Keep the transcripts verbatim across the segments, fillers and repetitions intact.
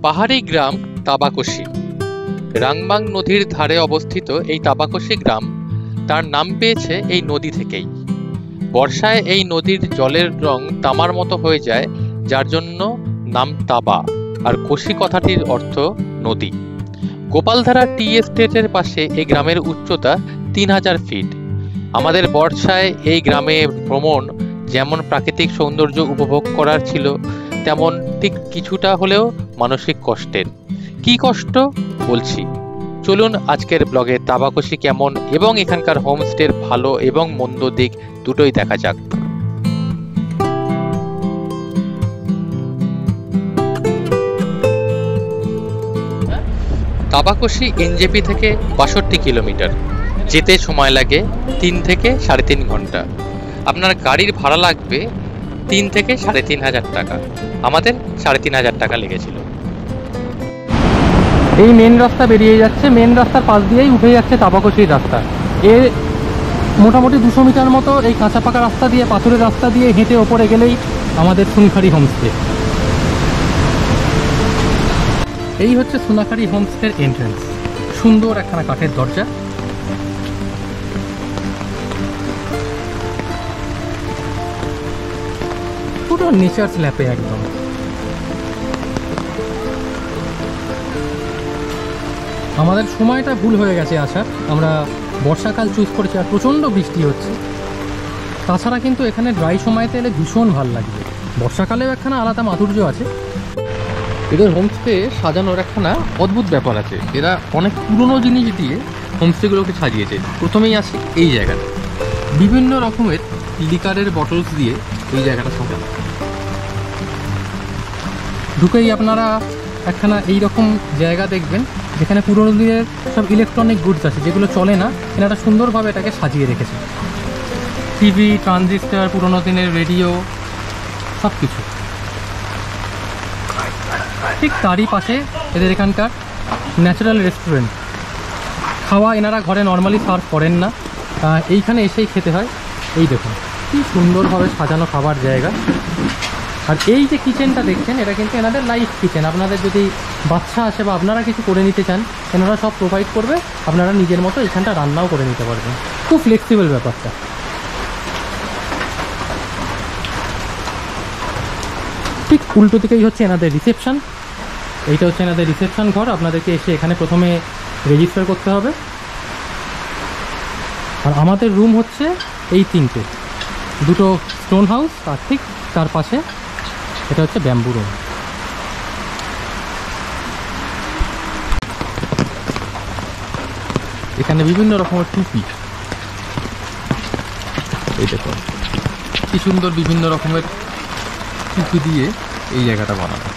পাহাড়ি গ্রাম তাবাকশি। রাংবাং নদীর ধারে অবস্থিত এই তাবাকশি গ্রাম তার নাম পেয়েছে এই নদী থেকেই। বর্ষায় এই নদীর জলের রং তামার মতো হয়ে যায়, যার জন্য নাম তাবা, আর কোশি কথাটির অর্থ নদী। গোপালধারা টি এস্টেটের পাশে এই গ্রামের উচ্চতা তিন হাজার ফিট। আমাদের বর্ষায় এই গ্রামে ভ্রমণ যেমন প্রাকৃতিক সৌন্দর্য উপভোগ করার ছিল, তেমন ঠিক কিছুটা হলেও মানসিক কষ্টের। কি কষ্ট বলছি, চলুন আজকের ব্লগে তাবাকশি কেমন এবং এখানকার হোমস্টের ভালো এবং মন্দ দিক দুটোই দেখা যাক। তাবাকশি এনজেপি থেকে বাষট্টি কিলোমিটার, যেতে সময় লাগে তিন থেকে সাড়ে তিন ঘন্টা। আপনার গাড়ির ভাড়া লাগবে তিন থেকে সাড়ে তিন হাজার টাকা। আমাদের সাড়ে তিন হাজার টাকা লেগেছিল। এই মেন রাস্তা বেরিয়ে যাচ্ছে, মেন রাস্তার পাশ দিয়েই উঠে যাচ্ছে তাবাকশির রাস্তা। এর মোটামুটি দুশো মিটার মতো এই কাঁচা পাকা রাস্তা দিয়ে, পাথরের রাস্তা দিয়ে হেঁটে ওপরে গেলেই আমাদের সোনাখাড়ি হোমস্টে। এই হচ্ছে সোনাখাড়ি হোমস্টের এন্ট্রেন্স। সুন্দর একখানা কাঠের দরজা। পুরো নেচার স্ল্যাপে একদম। আমাদের সময়টা ভুল হয়ে গেছে আসার, আমরা বর্ষাকাল চুজ করেছি আর প্রচণ্ড বৃষ্টি হচ্ছে। তাছাড়া কিন্তু এখানে ড্রাই সময়তে এলে ভীষণ ভাল লাগবে। বর্ষাকালেও একখানা আলাদা মাধুর্য আছে। এদের হোমস্টে সাজানোর একখানা অদ্ভুত ব্যাপার আছে। এরা অনেক পুরনো জিনিস দিয়ে হোমস্টেগুলোকে সাজিয়েছে। প্রথমেই আসি এই জায়গাটা, বিভিন্ন রকমের লিকারের বটলস দিয়ে এই জায়গাটা সাজানো। ঢুকেই আপনারা একখানা এইরকম জায়গা দেখবেন, যেখানে পুরোনো দিনের সব ইলেকট্রনিক গুডস আছে, যেগুলো চলে না, এনারা সুন্দরভাবে এটাকে সাজিয়ে রেখেছে। টিভি, ট্রানজিস্টার, পুরোনো দিনের রেডিও, সব কিছু। ঠিক তারই পাশে এদের এখানকার ন্যাচারাল রেস্টুরেন্ট। খাওয়া এনারা ঘরে নর্মালি সার্ভ করেন না, এইখানে এসেই খেতে হয়। এই দেখুন কি সুন্দরভাবে সাজানো খাবার জায়গা। আর এই যে কিচেনটা দেখছেন, এটা কিন্তু এনাদের লাইফ কিচেন। আপনাদের যদি বাচ্চা আসে বা আপনারা কিছু করে নিতে চান, এনারা সব প্রোভাইড করবে। আপনারা নিজের মতো এখানটা রান্নাও করে নিতে পারবেন। খুব ফ্লেক্সিবল ব্যাপারটা। ঠিক উল্টো দিকেই হচ্ছে এনাদের রিসেপশন। এইটা হচ্ছে এনাদের রিসেপশন ঘর। আপনাদেরকে এসে এখানে প্রথমে রেজিস্টার করতে হবে। আর আমাদের রুম হচ্ছে এই তিনটে, দুটো স্টোন হাউস আর ঠিক তার পাশে এটা হচ্ছে ব্যাম্বু রুম। এখানে বিভিন্ন রকমের টুপি, এই দেখো কি সুন্দর বিভিন্ন রকমের টুপি দিয়ে এই জায়গাটা বানানো।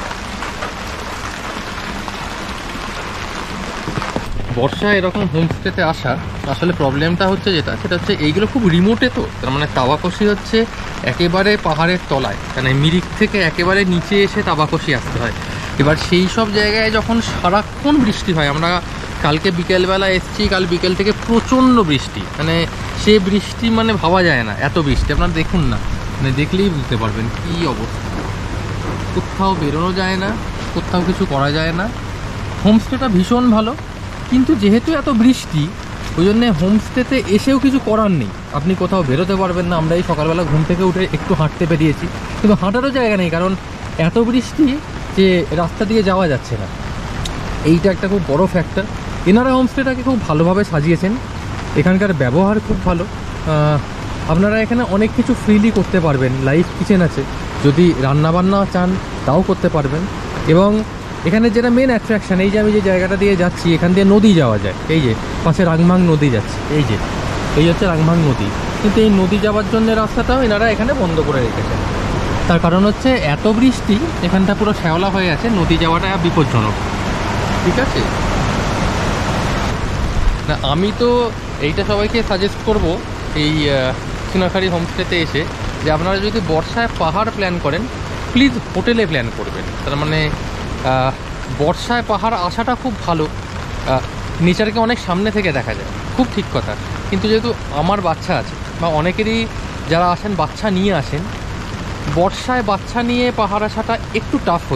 বর্ষায় এরকম হোমস্টেতে আসা আসলে প্রবলেমটা হচ্ছে যেটা, সেটা হচ্ছে এইগুলো খুব রিমোটে। তো তার মানে তাবাকশি হচ্ছে একেবারে পাহাড়ের তলায়, মানে মিরিক থেকে একেবারে নিচে এসে তাবাকশি আসতে হয়। এবার সেই সব জায়গায় যখন সারাক্ষণ বৃষ্টি হয়, আমরা কালকে বিকেলবেলা এসেছি, কাল বিকেল থেকে প্রচণ্ড বৃষ্টি, মানে সে বৃষ্টি মানে ভাবা যায় না, এত বৃষ্টি। আপনারা দেখুন না, মানে দেখলেই বুঝতে পারবেন কী অবস্থা। কোথাও বেরোনো যায় না, কোথাও কিছু করা যায় না। হোমস্টেটা ভীষণ ভালো, কিন্তু যেহেতু এত বৃষ্টি, ওই জন্যে হোমস্টেতে এসেও কিছু করার নেই। আপনি কোথাও বেরোতে পারবেন না। আমরা এই সকালবেলা ঘুম থেকে উঠে একটু হাঁটতে বেরিয়েছি, কিন্তু হাঁটারও জায়গা নেই, কারণ এত বৃষ্টি যে রাস্তা দিয়ে যাওয়া যাচ্ছে না। এইটা একটা খুব বড় ফ্যাক্টর। এনারা হোমস্টেটাকে খুব ভালোভাবে সাজিয়েছেন। এখানকার ব্যবহার খুব ভালো। আপনারা এখানে অনেক কিছু ফ্রিলি করতে পারবেন। লাইভ কিচেন আছে, যদি রান্নাবান্না চান তাও করতে পারবেন। এবং এখানে যেটা মেন অ্যাট্রাকশান, এই যে আমি যে জায়গাটা দিয়ে যাচ্ছি, এখান দিয়ে নদী যাওয়া যায়। এই যে পাশে রাংবাং নদী যাচ্ছে, এই যে এই হচ্ছে রাংবাং নদী। কিন্তু এই নদী যাওয়ার জন্য রাস্তাটাও এনারা এখানে বন্ধ করে রেখেছেন। তার কারণ হচ্ছে এত বৃষ্টি, এখানটা পুরো শ্যাওলা হয়ে আছে, নদী যাওয়াটা বিপজ্জনক। ঠিক আছে না, আমি তো এইটা সবাইকে সাজেস্ট করব এই সোনাখাড়ি হোমস্টেতে এসে, যে আপনারা যদি বর্ষায় পাহাড় প্ল্যান করেন, প্লিজ হোটেলে প্ল্যান করবেন। তার মানে বর্ষায় পাহাড় আসাটা খুব ভালো, নেচারকে অনেক সামনে থেকে দেখা যায়, খুব ঠিক কথা। কিন্তু যেহেতু আমার বাচ্চা আছে, বা অনেকেরই যারা আসেন বাচ্চা নিয়ে আসেন, বর্ষায় বাচ্চা নিয়ে পাহাড় আসাটা একটু টাফ হয়ে যায়।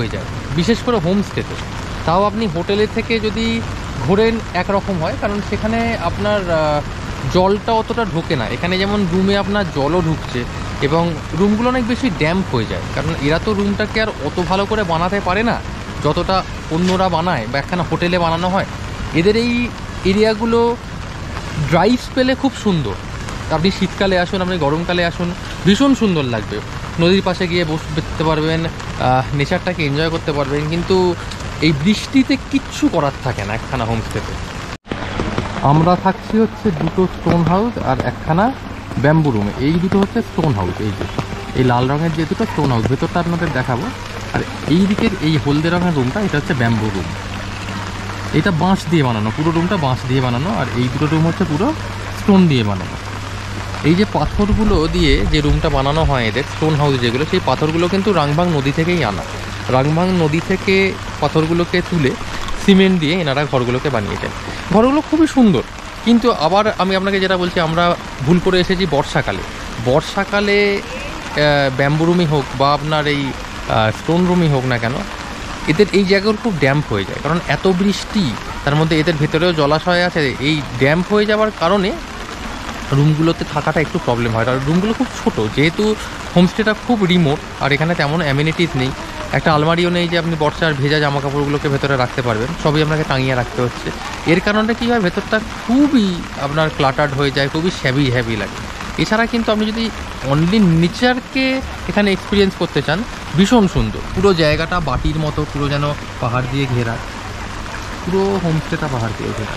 বিশেষ করে হোমস্টেতে। তাও আপনি হোটেলে থেকে যদি ঘোরেন একরকম হয়, কারণ সেখানে আপনার জলটা অতটা ঢোকে না। এখানে যেমন রুমে আপনার জলও ঢুকছে এবং রুমগুলো অনেক বেশি ড্যাম্প হয়ে যায়, কারণ এরা তো রুমটাকে আর অত ভালো করে বানাতে পারে না যতটা অন্যরা বানায় বা একখানা হোটেলে বানানো হয়। এদের এই এরিয়াগুলো ড্রাই স্পেলে খুব সুন্দর। আপনি শীতকালে আসুন, আপনি গরমকালে আসুন, ভীষণ সুন্দর লাগবে। নদীর পাশে গিয়ে বসতে পারবেন, নেচারটাকে এনজয় করতে পারবেন, কিন্তু এই বৃষ্টিতে কিচ্ছু করার থাকে না একখানা হোমস্টেতে। আমরা থাকছি হচ্ছে দুটো স্টোন হাউস আর একখানা ব্যাম্বু রুমে। এই দুটো হচ্ছে স্টোন হাউস, এই যে এই লাল রঙের যে দুটো স্টোন হাউস, ভেতরটা আপনাদের দেখাবো। আর এই দিকের এই হলদে রঙের রুমটা, এটা হচ্ছে ব্যাম্বু রুম। এটা বাঁশ দিয়ে বানানো, পুরো রুমটা বাঁশ দিয়ে বানানো। আর এই দুটো রুম হচ্ছে পুরো স্টোন দিয়ে বানানো। এই যে পাথরগুলো দিয়ে যে রুমটা বানানো হয় এদের স্টোন হাউস যেগুলো, সেই পাথরগুলো কিন্তু রাংবাং নদী থেকেই আনা। রাংবাং নদী থেকে পাথরগুলোকে তুলে সিমেন্ট দিয়ে এনারা ঘরগুলোকে বানিয়েছেন। ঘরগুলো খুবই সুন্দর, কিন্তু আবার আমি আপনাকে যেটা বলছি, আমরা ভুল করে এসেছি বর্ষাকালে। বর্ষাকালে ব্যাম্বু রুমই হোক বা আপনার এই স্টোন রুমই হোক না কেন, এদের এই জায়গাগুলো খুব ড্যাম্প হয়ে যায়, কারণ এত বৃষ্টি, তার মধ্যে এদের ভেতরেও জলাশয় আছে। এই ড্যাম্প হয়ে যাওয়ার কারণে রুমগুলোতে থাকাটা একটু প্রবলেম হয়। আর রুমগুলো খুব ছোট, যেহেতু হোমস্টেটা খুব রিমোট আর এখানে তেমন অ্যামিনিটিস নেই। একটা আলমারিও নেই যে আপনি বর্ষার ভেজা জামা কাপড়গুলোকে ভেতরে রাখতে পারবেন, সবই আপনাকে টাঙিয়ে রাখতে হচ্ছে। এর কারণে কী হয়, ভেতরটা খুবই আপনার ক্লাটার্ড হয়ে যায়, খুবই হ্যাভি হ্যাভি লাগে। এছাড়া কিন্তু আপনি যদি অনলি নেচারকে এখানে এক্সপিরিয়েন্স করতে চান, ভীষণ সুন্দর। পুরো জায়গাটা বাটির মতো, পুরো যেন পাহাড় দিয়ে ঘেরা, পুরো হোমস্টেটা পাহাড় দিয়ে ঘেরা।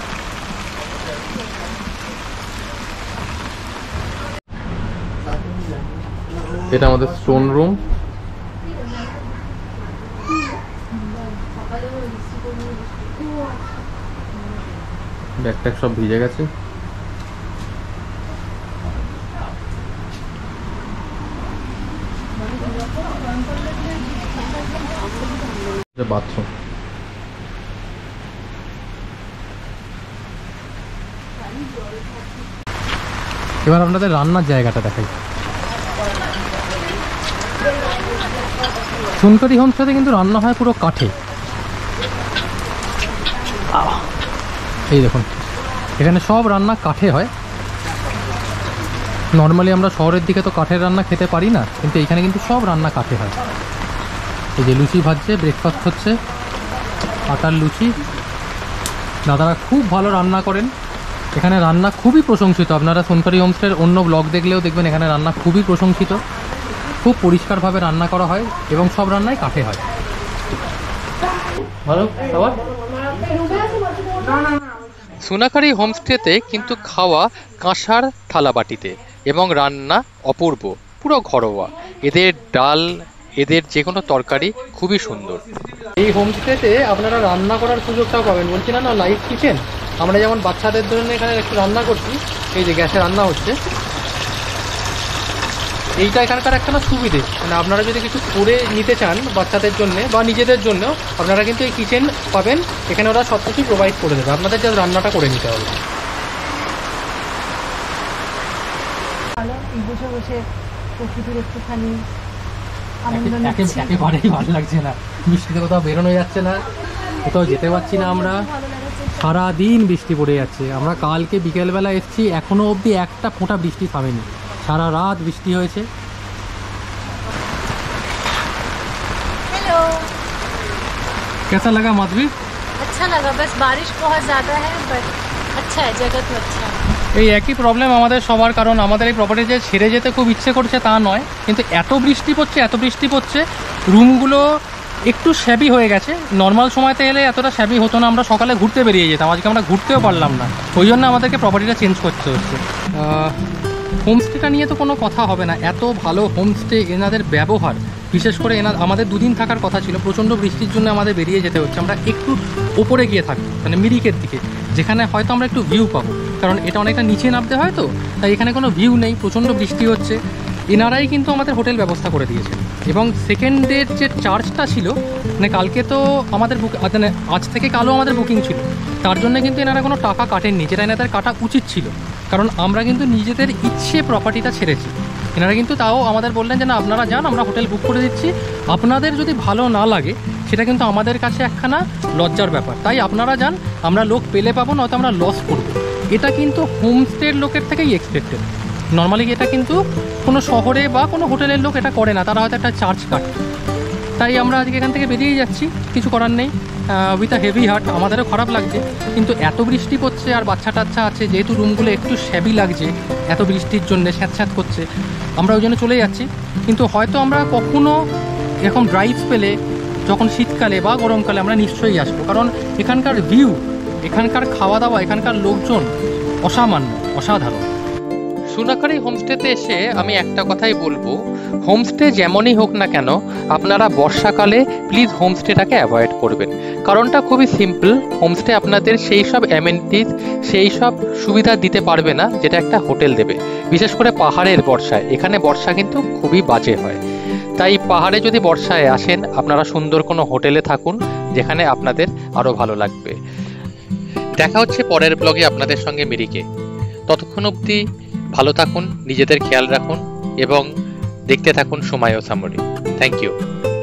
এটা আমাদের স্টোন রুম। ব্যাগ ট্যাগ সব ভিজে গেছে। বাথরুম। এবার আপনাদের রান্নার জায়গাটা দেখাই। সোনকারি হোমস্টেতে কিন্তু রান্না হয় পুরো কাঠে। এই দেখুন, এখানে সব রান্না কাঠে হয়। নর্মালি আমরা শহরের দিকে তো কাঠের রান্না খেতে পারি না, কিন্তু এখানে কিন্তু সব রান্না কাঠে হয়। এই যে লুচি ভাজছে, ব্রেকফাস্ট হচ্ছে, আটার লুচি। দাদারা খুব ভালো রান্না করেন, এখানে রান্না খুবই প্রশংসিত। আপনারা সোনকারি হোমস্টের অন্য ব্লগ দেখলেও দেখবেন এখানে রান্না খুবই প্রশংসিত। খুব পরিষ্কারভাবে রান্না করা হয় এবং সব রান্নাই কাঠে হয়। ভালো খাবার। সোনাখারি হোমস্টেতে কিন্তু খাওয়া কাঁসার থালাবাটিতে এবং রান্না অপূর্ব, পুরো ঘরোয়া। এদের ডাল, এদের যে কোনো তরকারি খুবই সুন্দর। এই হোমস্টেতে আপনারা রান্না করার সুযোগটাও পাবেন। বলছি না না লাইভ কিচেন, আমরা যেমন বাচ্চাদের জন্য এখানে একটু রান্না করছি, এই যে গ্যাসে রান্না হচ্ছে। এইটা এখানকার একটা না সুবিধে, মানে আপনারা যদি কিছু করে নিতে চান বাচ্চাদের জন্য বা নিজেদের জন্য, আপনারা কিন্তু এই কিচেন পাবেন। এখানে ওরা সব কিছু প্রোভাইড করে দেবে, আপনাদের যা রান্নাটা করে নিতে হবে। বসে বসে প্রকৃতির একটুখানি একেবারেই ভালো লাগছে না, বৃষ্টিতে কোথাও বেরোনো যাচ্ছে না, কোথাও যেতে পারছি না। আমরা সারাদিন বৃষ্টি পড়ে যাচ্ছে। আমরা কালকে বিকেলবেলা এসেছি, এখনো অবধি একটা ফোঁটা বৃষ্টি থামেনি, সারা রাত বৃষ্টি হয়েছে। हेलो, कैसा लगा माधवी? अच्छा लगा, बस बारिश बहुत ज़्यादा है, बट अच्छा है, जगह तो अच्छा है। এই একই প্রবলেম আমাদের সবার, কারণ আমাদের এই প্রপার্টি যে ছেড়ে যেতে খুব ইচ্ছে করছে তা নয়, কিন্তু এত বৃষ্টি পড়ছে এত বৃষ্টি পড়ছে রুমগুলো একটু শ্যাবি হয়ে গেছে। নর্মাল সময়তে এলে এতটা শ্যাবি হতো না, আমরা সকালে ঘুরতে বেরিয়ে যেতাম, আজকে আমরা ঘুরতেও পারলাম না, ওই জন্য আমাদেরকে প্রপার্টিটা চেঞ্জ করতে হচ্ছে। হোমস্টেটা নিয়ে তো কোনো কথা হবে না, এত ভালো হোমস্টে, এনাদের ব্যবহার, বিশেষ করে এনার আমাদের দুদিন থাকার কথা ছিল, প্রচণ্ড বৃষ্টির জন্য আমাদের বেরিয়ে যেতে হচ্ছে। আমরা একটু ওপরে গিয়ে থাকবো, মানে মিরিকের দিকে, যেখানে হয়তো আমরা একটু ভিউ পাবো, কারণ এটা অনেকটা নিচে নামতে হয় তো, তাই এখানে কোনো ভিউ নেই, প্রচণ্ড বৃষ্টি হচ্ছে। এনারাই কিন্তু আমাদের হোটেল ব্যবস্থা করে দিয়েছে। এবং সেকেন্ডের যে চার্জটা ছিল, মানে কালকে তো আমাদের বুক, মানে আজ থেকে কালও আমাদের বুকিং ছিল, তার জন্য কিন্তু এনারা কোনো টাকা কাটেননি, যেটা এনাদের কাটা উচিত ছিল, কারণ আমরা কিন্তু নিজেদের ইচ্ছে প্রপার্টিটা ছেড়েছি। এনারা কিন্তু তাও আমাদের বললেন যে না আপনারা যান, আমরা হোটেল বুক করে দিচ্ছি, আপনাদের যদি ভালো না লাগে সেটা কিন্তু আমাদের কাছে একখানা লজ্জার ব্যাপার, তাই আপনারা যান, আমরা লোক পেলে পাবো, নয়তো আমরা লস করবো। এটা কিন্তু হোমস্টের লোকের থেকেই এক্সপেক্টেড। নর্মালি এটা কিন্তু কোনো শহরে বা কোনো হোটেলের লোক এটা করে না, তারা হয়তো একটা চার্জ কাটে। তাই আমরা আজকে এখান থেকে বেরিয়ে যাচ্ছি, কিছু করার নেই, উইথ আ হেভি হার্ট। আমাদেরও খারাপ লাগছে, কিন্তু এত বৃষ্টি পড়ছে আর বাচ্চা টাচ্চা আছে, যেহেতু রুমগুলো একটু শ্যাবি লাগছে এত বৃষ্টির জন্য, স্যাঁতস্যাঁত করছে, আমরা ওই জন্য চলে যাচ্ছি। কিন্তু হয়তো আমরা কখনো এরকম ড্রাইভ পেলে যখন শীতকালে বা গরমকালে আমরা নিশ্চয়ই আসবো, কারণ এখানকার ভিউ, এখানকার খাওয়া দাওয়া, এখানকার লোকজন অসামান্য, অসাধারণ। সুনাখারি হোমস্টেতে এসে আমি একটা কথাই বলবো, হোমস্টে যেমনই হোক না কেন আপনারা বর্ষাকালে প্লিজ হোমস্টেটাকে অ্যাভয়েড করবেন। কারণটা খুবই সিম্পল, হোমস্টে আপনাদের সেই সব অ্যামেনিটিস, সেই সব সুবিধা দিতে পারবে না যেটা একটা হোটেল দেবে, বিশেষ করে পাহাড়ের বর্ষায়। এখানে বর্ষা কিন্তু খুবই বাজে হয়, তাই পাহাড়ে যদি বর্ষায় আসেন আপনারা সুন্দর কোনো হোটেলে থাকুন, যেখানে আপনাদের আরও ভালো লাগবে। দেখা হচ্ছে পরের ব্লগে আপনাদের সঙ্গে মিরিকে। ততক্ষণ অবধি ভালো থাকুন, নিজেদের খেয়াল রাখুন এবং দেখতে থাকুন সময় ও সামরি। Thank you.